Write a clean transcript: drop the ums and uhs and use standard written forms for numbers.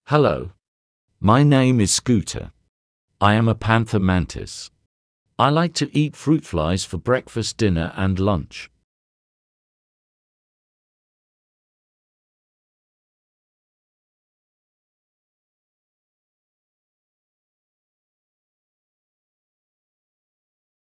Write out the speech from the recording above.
Hello. My name is Scooter. I am a panther mantis. I like to eat fruit flies for breakfast, dinner, and lunch.